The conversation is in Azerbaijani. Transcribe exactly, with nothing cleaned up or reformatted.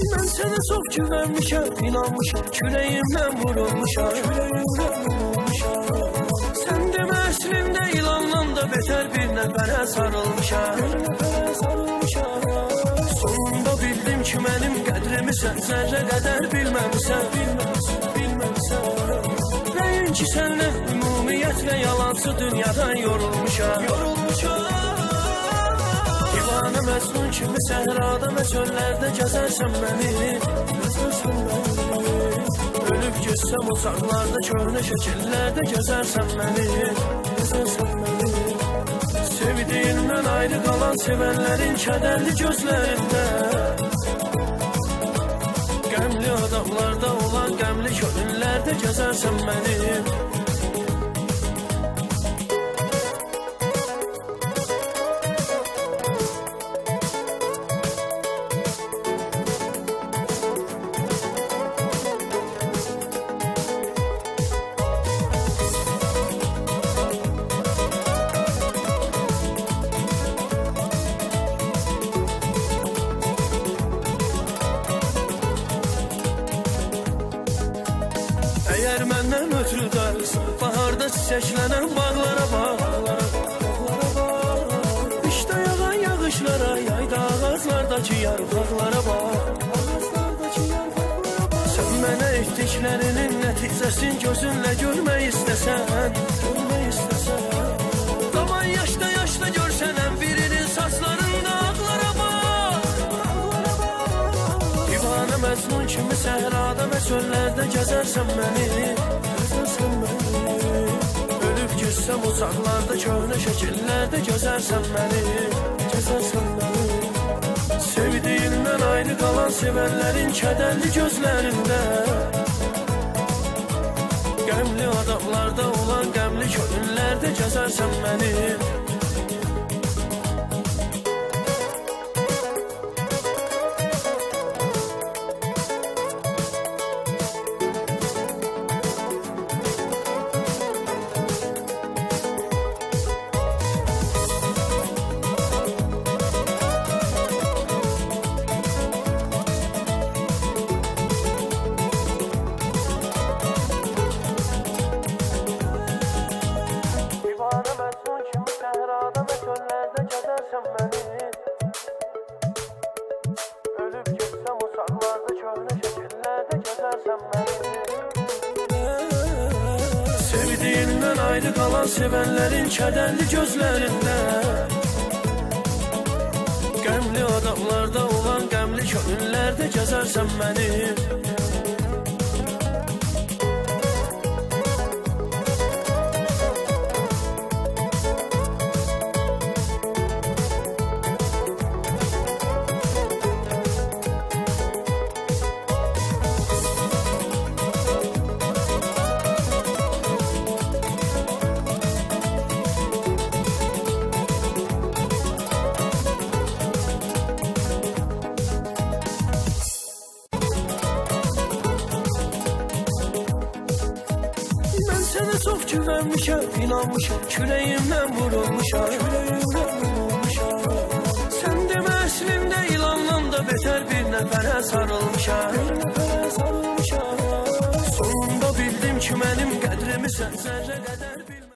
Ben sana çok güvenmişəm, inanmışam, küləyimdən vurulmuşam, küləyimdən vurulmuşam. Sən demə əslində ilandan da betər bir nəfərə sarılmışam, bir nəfərə sarılmışam. Sonunda bildim ki mənim qədrimi sən zərrə qədər bilməmisən, bilməmisən, bilməmisən. Nəinki səndən ümumiyyətlə yalancı dünyadan yorulmuşam, yorulmuşam. Divanə Məcnun kimi səhrada və çöllərdə gəzərsən məni, gəzərsən məni. Ölüb getsəm uzaqlarda, köhnə şəkillərdə gəzərsən məni, gəzərsən məni. Sevdiyindən ayrı qalan sevənlərin kədərli gözlərində, qəmli adamlarda olan qəmli könüllərdə gəzərsən məni. Əgər məndən ötürü darısan, baharda çiçəklənən bağlara bax, qışda yağan yağışlara, yayda ağaclardakı yarpaqlara bax. Sən mənə etdiklərinin nəticəsini gözünlə görmək istəsən, görmək istəsən. Zaman yaşda yaşda görsənən birinin saçlarında ağlara bax. Divanə Məcnun kimi səhrada və çöllərdə gəzərsən məni, gəzərsən məni. Ölüb getsəm uzaqlarda, köhnə şəkillərdə gəzərsən məni, gəzərsən məni. Sevdiyindən ayrı qalan sevənlərin kədərli gözlərində, qəmli adamlarda olan qəmli könüllərdə gəzərsən məni. Ölüb getsəm uzaqlarda, köhnə şəkillərdə gəzərsən məni. Sevdiyindən ayrı qalan sevənlərin kədərli gözlərində, qəmli adamlarda olan qəmli könüllərdə gəzərsən məni. Sənə çox güvənmişəm, inanmışam, küləyimdən vurulmuşam, küləyimdən vurulmuşam. Sən demə əslində ilandan da betər bir nəfərə sarılmışam, bir nəfərə sarılmışam. Sonunda bildim ki mənim qədrimi sən zərrə